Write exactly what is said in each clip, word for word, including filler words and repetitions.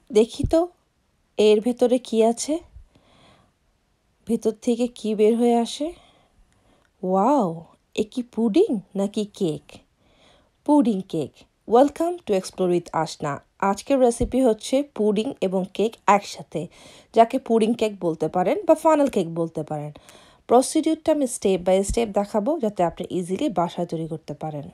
দেখি তো এর ভেতরে কি আছে, ভেতর থেকে কি বের হয়ে আসে। ওয়াও, এ কি পুডিং নাকি cake? Pudding cake. Welcome to explore with Ashna. আজকের রেসিপি হচ্ছে পুডিং এবং কেক একসাথে, যাকে পুডিং কেক বলতে পারেন বা ফানেল কেক বলতে পারেন। প্রসিডিউরটা আমি স্টেপ বাই স্টেপ দেখাবো যাতে আপনি ইজিলি বাসায় তৈরি করতে পারেন।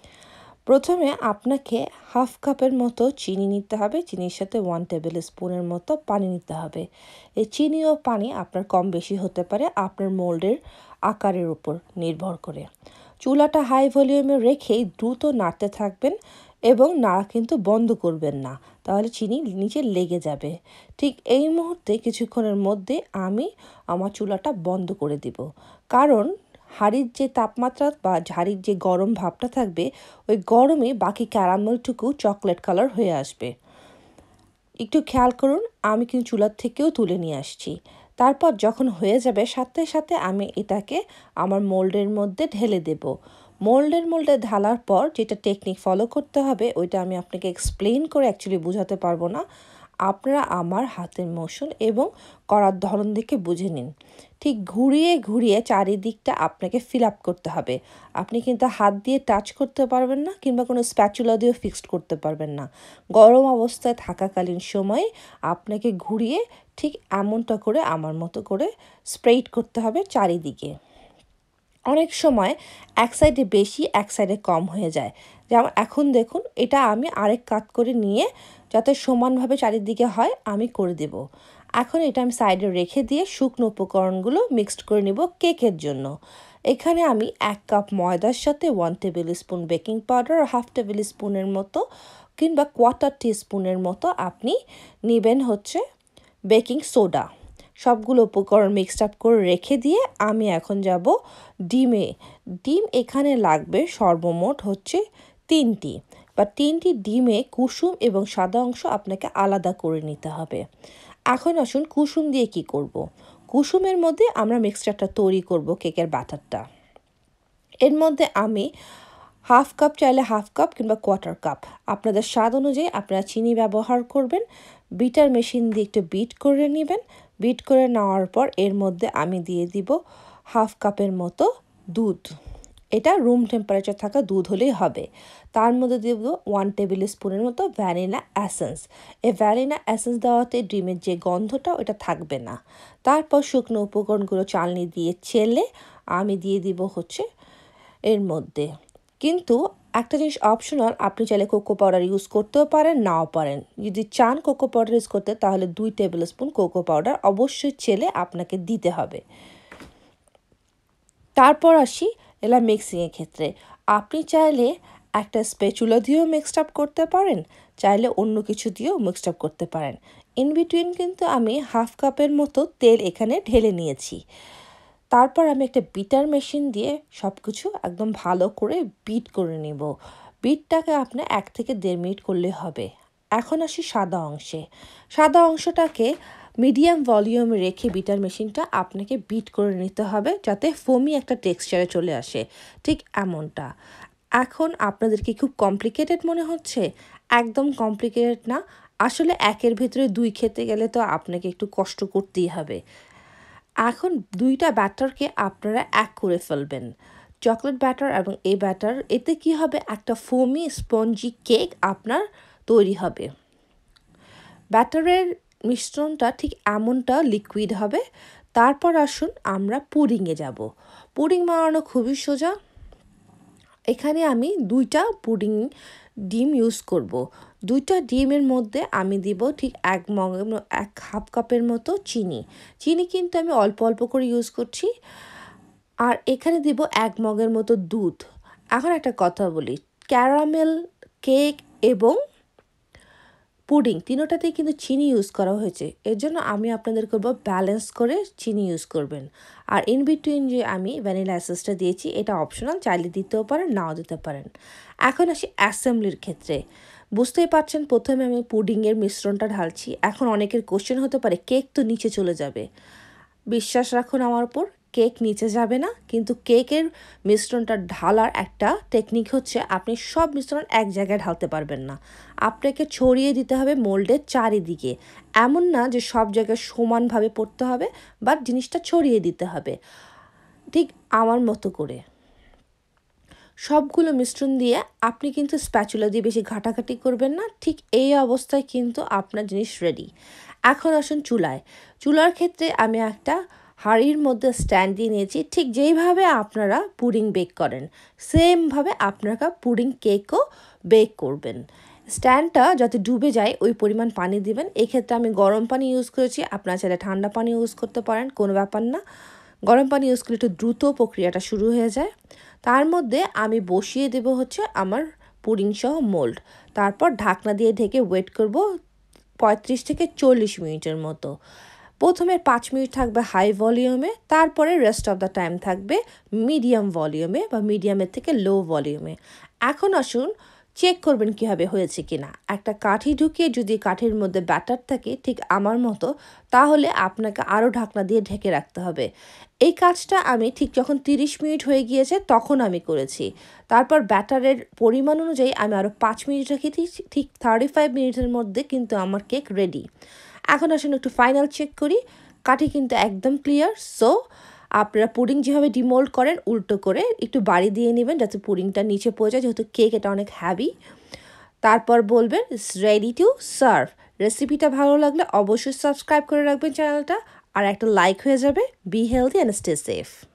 প্রথমে আপনাকে হাফ কাপের মতো চিনি নিতে হবে, চিনির সাথে ওয়ান টেবিল স্পুনের মতো পানি নিতে হবে। এই চিনি ও পানি আপনার কম বেশি হতে পারে আপনার মোল্ডের আকারের উপর নির্ভর করে। চুলাটা হাই ভলিউমে রেখেই দ্রুত নাড়তে থাকবেন এবং নাড়া কিন্তু বন্ধ করবেন না, তাহলে চিনি নিচে লেগে যাবে। ঠিক এই মুহূর্তে কিছুক্ষণের মধ্যে আমি আমার চুলাটা বন্ধ করে দিব, কারণ হাঁড়ির যে তাপমাত্রা বা হাঁড়ির যে গরম ভাবটা থাকবে ওই গরমে বাকি ক্যারামেলটুকু চকলেট কালার হয়ে আসবে। একটু খেয়াল করুন, আমি কিন্তু চুলার থেকেও তুলে নিয়ে আসছি। তারপর যখন হয়ে যাবে সাথে সাথে আমি এটাকে আমার মোল্ডের মধ্যে ঢেলে দেব। মোল্ডের মোল্ডে ঢালার পর যেটা টেকনিক ফলো করতে হবে ওইটা আমি আপনাকে এক্সপ্লেন করে অ্যাকচুয়ালি বোঝাতে পারবো না, আপনারা আমার হাতের মোশন এবং করার ধরন দেখে বুঝে নিন। ঠিক ঘুরিয়ে ঘুরিয়ে চারিদিকটা আপনাকে ফিল আপ করতে হবে। আপনি কিন্তু হাত দিয়ে টাচ করতে পারবেন না কিংবা কোনো স্প্যাচুলা দিয়েও ফিক্সড করতে পারবেন না। গরম অবস্থায় থাকাকালীন সময়ে আপনাকে ঘুরিয়ে ঠিক এমনটা করে আমার মতো করে স্প্রেড করতে হবে চারিদিকে। অনেক সময় এক সাইডে বেশি এক সাইডে কম হয়ে যায়, যেমন এখন দেখুন এটা আমি আরেক কাত করে নিয়ে যাতে সমানভাবে চারিদিকে হয় আমি করে দেব। এখন এটা আমি সাইডে রেখে দিয়ে শুকনো উপকরণগুলো মিক্সড করে নিব কেকের জন্য। এখানে আমি এক কাপ ময়দার সাথে one tablespoon baking powder আর হাফ টেবিল স্পুনের মতো কিংবা কোয়ার্টার টি স্পুনের মতো আপনি নেবেন হচ্ছে বেকিং সোডা। সবগুলো উপকরণ মিক্সড আপ করে রেখে দিয়ে আমি এখন যাব ডিমে। ডিম এখানে লাগবে সর্বমোট হচ্ছে তিনটি বা তিনটি ডিমে কুসুম এবং সাদা অংশ আপনাকে আলাদা করে নিতে হবে। এখন আসুন কুসুম দিয়ে কি করব। কুসুমের মধ্যে আমরা মিক্সচারটা তৈরি করব কেকের ব্যাটারটা। এর মধ্যে আমি হাফ কাপ, চাইলে হাফ কাপ কিংবা কোয়ার্টার কাপ আপনাদের স্বাদ অনুযায়ী আপনারা চিনি ব্যবহার করবেন। বিটার মেশিন দিয়ে একটু বিট করে নেবেন। বিট করে নেওয়ার পর এর মধ্যে আমি দিয়ে দিব হাফ কাপের মতো দুধ। এটা রুম টেম্পারেচার থাকা দুধ হলেই হবে। তার মধ্যে দিয়ে দেবো ওয়ান টেবিল স্পুনের মতো ভ্যানিলা অ্যাসেন্স। এই ভ্যানিলা অ্যাসেন্স দেওয়াতে ডিমের যে গন্ধটা ওটা থাকবে না। তারপর শুকনো উপকরণগুলো চালনি দিয়ে চেলে আমি দিয়ে দিব হচ্ছে এর মধ্যে। কিন্তু একটা জিনিস অপশনাল, আপনি চাইলে কোকো পাউডার ইউজ করতেও পারেন, নাও পারেন। যদি চান কোকো পাউডার ইউজ করতে তাহলে দুই টেবিল স্পুন কোকো পাউডার অবশ্যই চেলে আপনাকে দিতে হবে। তারপর আসি এলা মিক্সিংয়ের ক্ষেত্রে। আপনি চাইলে একটা স্প্যাচুলা দিয়েও মিক্সড আপ করতে পারেন, চাইলে অন্য কিছু দিয়েও মিক্সড আপ করতে পারেন। ইন বিটুইন কিন্তু আমি হাফ কাপের মতো তেল এখানে ঢেলে নিয়েছি। তারপর আমি একটা বিটার মেশিন দিয়ে সব কিছু একদম ভালো করে বিট করে নেব। বিটটাকে আপনার এক থেকে দেড় মিনিট করলে হবে। এখন আসি সাদা অংশে। সাদা অংশটাকে মিডিয়াম ভলিউমে রেখে বিটার মেশিনটা আপনাকে বিট করে নিতে হবে যাতে ফোমি একটা টেক্সচারে চলে আসে, ঠিক এমনটা। এখন আপনাদের কি খুব কমপ্লিকেটেড মনে হচ্ছে? একদম কমপ্লিকেটেড না। আসলে একের ভেতরে দুই খেতে গেলে তো আপনাকে একটু কষ্ট করতেই হবে। এখন দুইটা ব্যাটারকে আপনারা এক করে ফেলবেন, চকলেট ব্যাটার এবং এই ব্যাটার। এতে কি হবে, একটা ফোমি স্পঞ্জি কেক আপনার তৈরি হবে। ব্যাটারের মিশ্রণটা ঠিক এমনটা লিকুইড হবে। তারপর আসুন আমরা পুডিংয়ে যাব। পুডিং বানানো খুবই সোজা। এখানে আমি দুইটা পুডিং ডিম ইউজ করব। দুইটা ডিমের মধ্যে আমি দিব ঠিক এক মগ এক হাফ কাপের মতো চিনি। চিনি কিন্তু আমি অল্প অল্প করে ইউজ করছি। আর এখানে দিব এক মগের মতো দুধ। এখন একটা কথা বলি, ক্যারামেল কেক এবং পুডিং তিনোটাতেই কিন্তু চিনি ইউজ করা হয়েছে, এর জন্য আমি আপনাদের করব ব্যালেন্স করে চিনি ইউজ করবেন। আর ইন বিটুইন যে আমি ভ্যানিলা এসেন্সটা দিয়েছি এটা অপশনাল, চাইলে দিতেও পারেন নাও দিতে পারেন। এখন আসি অ্যাসেম্বলির ক্ষেত্রে। বুঝতেই পারছেন প্রথমে আমি পুডিংয়ের মিশ্রণটা ঢালছি। এখন অনেকের কোশ্চেন হতে পারে কেক তো নিচে চলে যাবে। বিশ্বাস রাখুন আমার উপর, কেক নিচে যাবে না, কিন্তু কেকের মিশ্রণটা ঢালার একটা টেকনিক হচ্ছে আপনি সব মিশ্রণ এক জায়গায় ঢালতে পারবেন না, আপনাকে ছড়িয়ে দিতে হবে মোল্ডের চারিদিকে। এমন না যে সব জায়গায় সমানভাবে পড়তে হবে, বাট জিনিসটা ছড়িয়ে দিতে হবে ঠিক আমার মতো করে। সবগুলো মিশ্রণ দিয়ে আপনি কিন্তু স্প্যাচুলা দিয়ে বেশি ঘাটাঘাটি করবেন না, ঠিক এই অবস্থায় কিন্তু আপনার জিনিস রেডি। এখন আসুন চুলায়। চুলার ক্ষেত্রে আমি একটা হাঁড়ির মধ্যে স্ট্যান্ড দিয়ে নিয়েছি, ঠিক যেইভাবে আপনারা পুডিং বেক করেন সেমভাবে আপনারা পুডিং কেকও বেক করবেন। স্ট্যান্ডটা যাতে ডুবে যায় ওই পরিমাণ পানি দিবেন। এক্ষেত্রে আমি গরম পানি ইউজ করেছি, আপনারা চাইলে ঠান্ডা পানি ইউজ করতে পারেন, কোনো ব্যাপার না। গরম পানি ইউজ করলে একটু দ্রুত প্রক্রিয়াটা শুরু হয়ে যায়। তার মধ্যে আমি বসিয়ে দেব হচ্ছে আমার পুডিং সহ মোল্ড, তারপর ঢাকনা দিয়ে ঢেকে ওয়েট করব পঁয়ত্রিশ থেকে চল্লিশ মিনিটের মতো। প্রথমে পাঁচ মিনিট থাকবে হাই ভলিউমে, তারপরে রেস্ট অফ দ্য টাইম থাকবে মিডিয়াম ভলিউমে বা মিডিয়ামের থেকে লো ভলিউমে। এখন আসুন চেক করবেন কীভাবে হয়েছে কিনা। একটা কাঠি ঢুকিয়ে যদি কাঠির মধ্যে ব্যাটার থাকে ঠিক আমার মতো, তাহলে আপনাকে আরও ঢাকনা দিয়ে ঢেকে রাখতে হবে। এই কাজটা আমি ঠিক যখন তিরিশ মিনিট হয়ে গিয়েছে তখন আমি করেছি। তারপর ব্যাটারের পরিমাণ অনুযায়ী আমি আরও পাঁচ মিনিট রেখে দিয়েছি, ঠিক থার্টি ফাইভ মিনিটের মধ্যে কিন্তু আমার কেক রেডি। এখন আসুন একটু ফাইনাল চেক করি, কাঠি কিন্তু একদম ক্লিয়ার। সো আপনারা পুডিং যেভাবে ডিমোল্ড করেন উল্টো করে একটু বাড়ি দিয়ে নেবেন যাতে পুডিংটা নিচে পড়ে যায়, যেহেতু কেক এটা অনেক হ্যাভি। তারপর বলবেন ইটস রেডি টু সার্ভ। রেসিপিটা ভালো লাগলে অবশ্যই সাবস্ক্রাইব করে রাখবেন চ্যানেলটা, আর একটা লাইক হয়ে যাবে। Be healthy and stay safe.